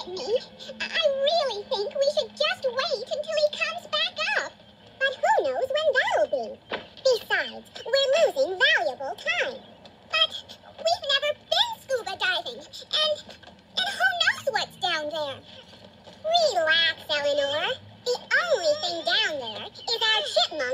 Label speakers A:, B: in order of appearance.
A: Brittany. I really think we should just wait until he comes back up. But who knows when that'll be? Besides, we're losing valuable time. But we've never been scuba diving, and who knows what's down there? Relax, Eleanor. The only thing down there is our chipmunk